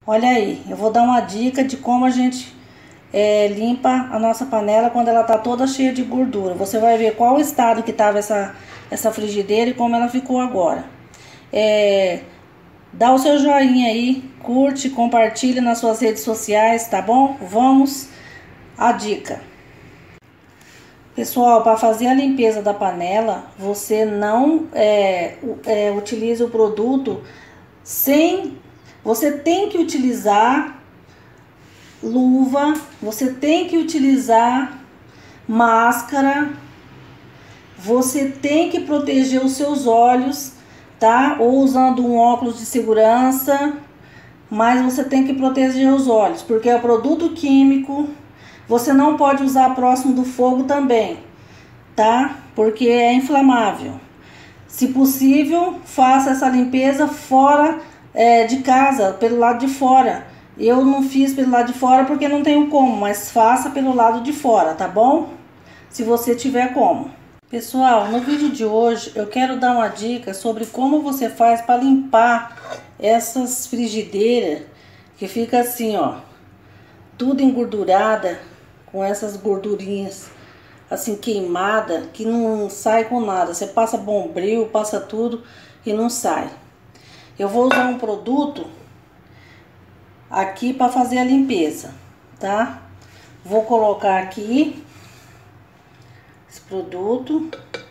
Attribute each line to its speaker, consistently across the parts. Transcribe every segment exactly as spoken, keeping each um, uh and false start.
Speaker 1: Olha aí, eu vou dar uma dica de como a gente é, limpa a nossa panela quando ela tá toda cheia de gordura. Você vai ver qual o estado que tava essa, essa frigideira e como ela ficou agora. É, dá o seu joinha aí, curte, compartilha nas suas redes sociais, tá bom? Vamos à dica. Pessoal, para fazer a limpeza da panela, você não é, é, utiliza o produto sem... Você tem que utilizar luva, você tem que utilizar máscara, você tem que proteger os seus olhos, tá? Ou usando um óculos de segurança, mas você tem que proteger os olhos, porque é produto químico. Você não pode usar próximo do fogo também, tá? Porque é inflamável. Se possível, faça essa limpeza fora é, de casa, pelo lado de fora. Eu não fiz pelo lado de fora porque não tenho como, mas faça pelo lado de fora, tá bom? Se você tiver como. Pessoal, no vídeo de hoje eu quero dar uma dica sobre como você faz para limpar essas frigideiras que fica assim, ó, tudo engordurada, com essas gordurinhas assim queimada, que não sai com nada. Você passa bombril, passa tudo e não sai. Eu vou usar um produto aqui para fazer a limpeza, tá? Vou colocar aqui esse produto.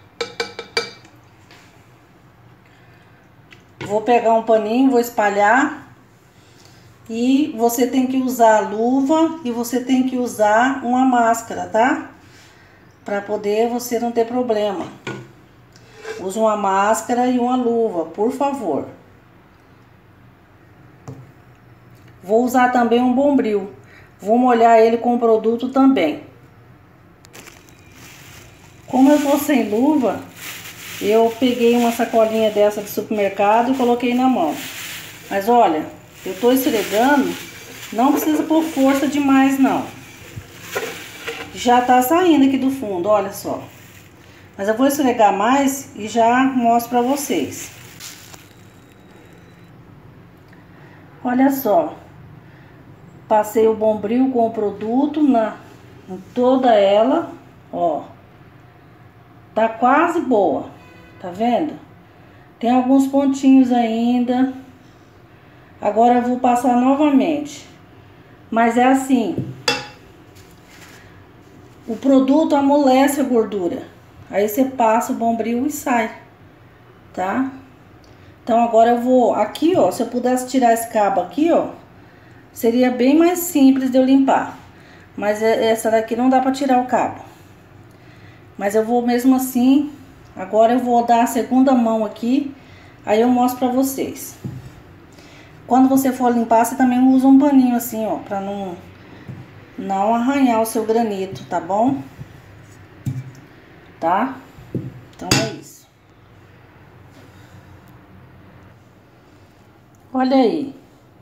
Speaker 1: Vou pegar um paninho, vou espalhar. E você tem que usar luva e você tem que usar uma máscara, tá? Para poder você não ter problema. Use uma máscara e uma luva, por favor. Vou usar também um bombril. Vou molhar ele com o produto também. Como eu tô sem luva, eu peguei uma sacolinha dessa de supermercado e coloquei na mão. Mas olha, eu tô esfregando, não precisa pôr força demais não. Já tá saindo aqui do fundo, olha só. Mas eu vou esfregar mais e já mostro pra vocês. Olha só. Passei o bombril com o produto na, em toda ela, ó. Tá quase boa, tá vendo? Tem alguns pontinhos ainda. Agora eu vou passar novamente. Mas é assim. O produto amolece a gordura. Aí você passa o bombril e sai, tá? Então agora eu vou aqui, ó. Se eu pudesse tirar esse cabo aqui, ó, seria bem mais simples de eu limpar. Mas essa daqui não dá pra tirar o cabo. Mas eu vou mesmo assim. Agora eu vou dar a segunda mão aqui. Aí eu mostro pra vocês. Quando você for limpar, você também usa um paninho assim, ó, pra não, não arranhar o seu granito, tá bom? Tá? Então é isso. Olha aí.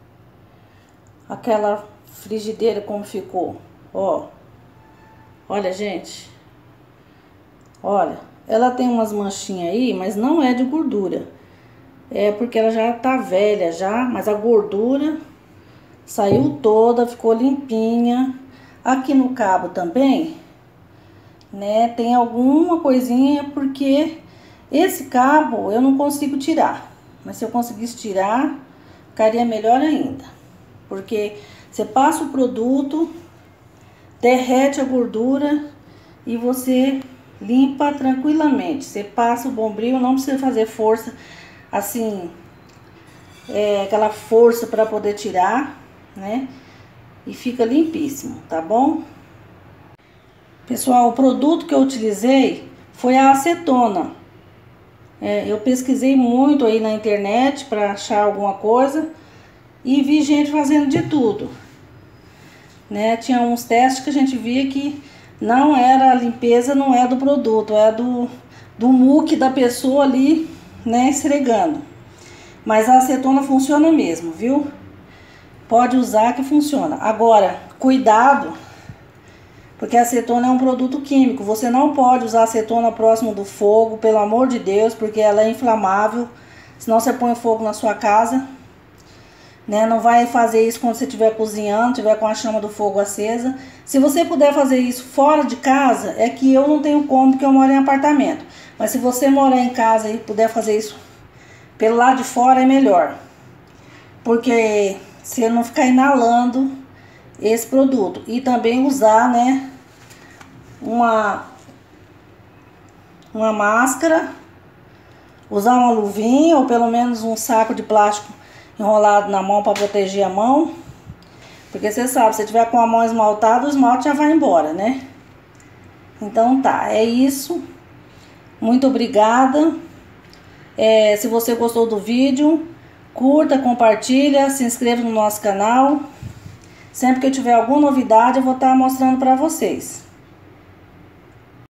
Speaker 1: Aquela frigideira como ficou, ó. Olha, gente. Olha, ela tem umas manchinhas aí, mas não é de gordura. É porque ela já tá velha já, mas a gordura saiu toda, ficou limpinha. Aqui no cabo também, né, tem alguma coisinha, porque esse cabo eu não consigo tirar. Mas se eu conseguisse tirar, ficaria melhor ainda. Porque você passa o produto, derrete a gordura e você limpa tranquilamente. Você passa o bombril, não precisa fazer força, assim, é, aquela força para poder tirar, né? E fica limpíssimo, tá bom? Pessoal, o produto que eu utilizei foi a acetona. É, eu pesquisei muito aí na internet para achar alguma coisa e vi gente fazendo de tudo, né? Tinha uns testes que a gente via que não era a limpeza, não é do produto, é do, do muque da pessoa ali, né, esfregando. Mas a acetona funciona mesmo, viu? Pode usar que funciona. Agora, cuidado, porque a acetona é um produto químico. Você não pode usar acetona próximo do fogo, pelo amor de Deus, porque ela é inflamável. Senão você põe fogo na sua casa. né? Não vai fazer isso quando você estiver cozinhando, estiver com a chama do fogo acesa. Se você puder fazer isso fora de casa, é que eu não tenho como, porque eu moro em apartamento. Mas se você morar em casa e puder fazer isso pelo lado de fora, é melhor. Porque você não ficar inalando esse produto. E também usar, né, uma, uma máscara, usar uma luvinha ou pelo menos um saco de plástico enrolado na mão para proteger a mão. Porque você sabe, se tiver com a mão esmaltada, o esmalte já vai embora, né? Então tá, é isso. Muito obrigada. É, se você gostou do vídeo, curta, compartilha, se inscreva no nosso canal. Sempre que eu tiver alguma novidade, eu vou estar mostrando para vocês.